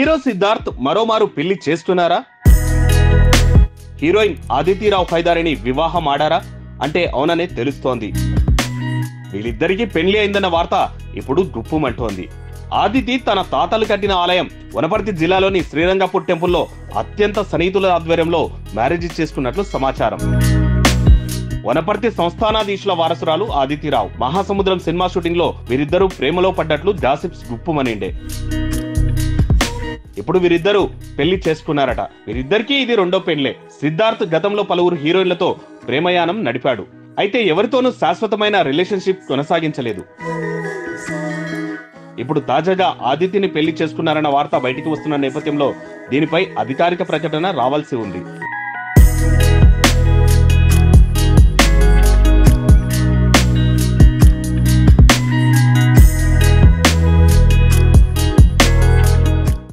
Hero Siddharth మరోమారు పెళ్లి చేస్తున్నారా? హీరోయిన్ అదితి రావ్ ఖైదారిని వివాహం ఆడారా అంటే అవుననే తెలుస్తోంది. వీళ్ళిద్దరికీ పెళ్లి అయిందన్న వార్త ఇప్పుడు గుప్పుమంటోంది. ఆదితి తన తాతలు కట్టిన ఆలయం వనపర్తి జిల్లాలోని శ్రీరంగపూర్ టెంపుల్లో అత్యంత సన్నిహితుల ఆధ్వర్యంలో మ్యారేజ్ చేసుకున్నట్లు సమాచారం. వనపర్తి సంస్థానాధీశుల వారసురాలు ఆదితి రావ్. మహాసముద్రం సినిమా షూటింగ్ లో వీరిద్దరూ ప్రేమలో పడ్డట్లు గాసిప్స్ గుప్పుమనిండే. ఇప్పుడు వీరిద్దరూ పెళ్లి చేసుకున్నారట. వీరిద్దరికీ ఇది రెండో పెళ్లే. సిద్ధార్థ్ గతంలో పలువురు హీరోయిన్లతో ప్రేమయానం నడిపాడు. అయితే ఎవరితోనూ శాశ్వతమైన రిలేషన్షిప్ కొనసాగించలేదు. ఇప్పుడు తాజాగా ఆదితిని పెళ్లి చేసుకున్నారన్న వార్త బయటికి వస్తున్న నేపథ్యంలో దీనిపై అధికారిక ప్రకటన రావాల్సి ఉంది.